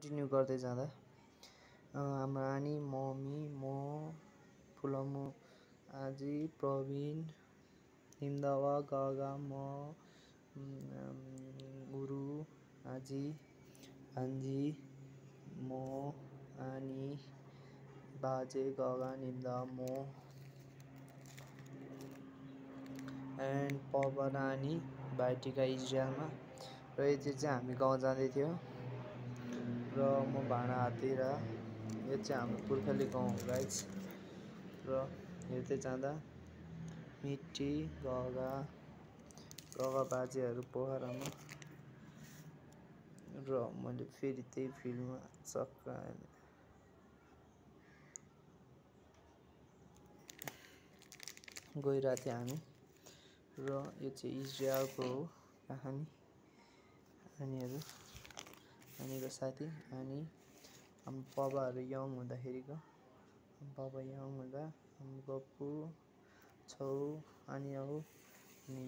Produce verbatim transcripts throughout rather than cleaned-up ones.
continue गर्दै जाँदा हाम्रो आनी मम्मी म फुलमु आजी प्रवीण हिमदावा गगा म गुरु आजी आन्जी म आनी बाजे गगा निम्दा म एन्ड पपा र आनी भाइटिका इजरायलमा र यति चाहिँ हामी गाउँ जाँदै थियो र म भाँडा हातेर यो चाहिँ हाम्रो पुर्खाली गाउँ हो गाइज र हेर्दै जाँदा मिट्टी गगा गगा बाजेहरू पोखरामा र मैले फेरि त्यही फिल्डमा चक्क गइरहेको थियौँ हामी र यो चाहिँ इजरायलको हो कहानी आनीहरू आनीको साथी अनि हाम्रो पापाहरू यङ हुँदाखेरिको पापा यङ हुँदा हाम्रो गप्पु छौ आनी आऊ अनि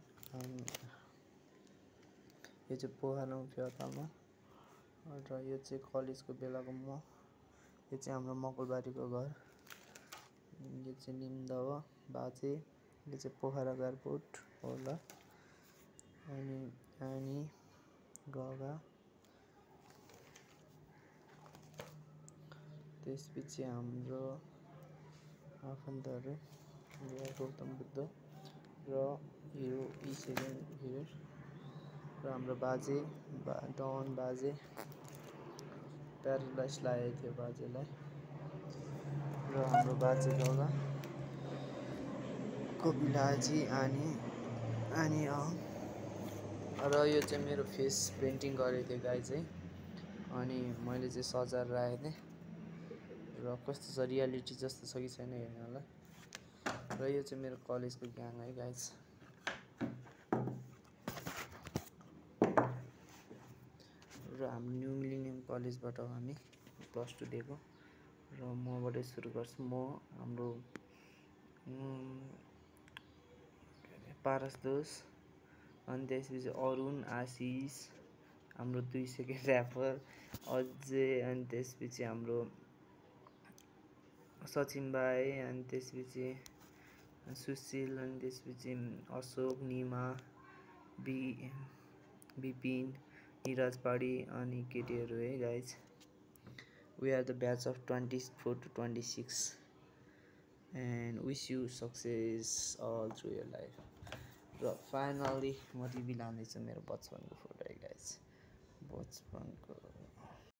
यो चाहिँ पोखरा फेवातालमा र यो चाहिँ कलेजको बेलाको म यो चाहिँ हाम्रो मकलबारीको घर यो चाहिँ निम्दवा बाजे यो चाहिँ पोखरा एयरपोर्ट होला अनि आनी गगा त्यसपछि हाम्रो आफन्तहरू गौतम बुद्ध र यो ई सेकेन्ड हियर र हाम्रो बाजे बा डन बाजे प्यारालाइस लागेको थियो बाजेलाई र हाम्रो बाजे गगा कपिलाजी आनी आनी अ र यो चाहिँ मेरो फेस पेन्टिङ गरेको थिएँ गाई चाहिँ अनि मैले चाहिँ सजाएर राखेको थिएँ र कस्तो छ रियालिटी जस्तो छ कि छैन हेर्नु होला र यो चाहिँ मेरो कलेजको ग्याङ है गाइज र हाम्रो न्यू मिलेनियम कलेजबाट हो हामी प्लस टू दिएको र मबाटै सुरु गर्छु म हाम्रो पारस दोष अनि त्यसपछि अरुण आशिष हाम्रो दुई सेकेन्ड ऱ्यापर अझै अनि त्यसपछि हाम्रो सचिन भाइ अनि त्यसपछि सुशील अनि त्यसपछि अशोक निमा बि बिपिन निराज पाडी अनि केटीहरू hey guys we are the batch of twenty four to twenty six and wish you success all through your life र फाइनली म टिभी लाँदैछु मेरो बचपनको फोटो है गाइज बचपनको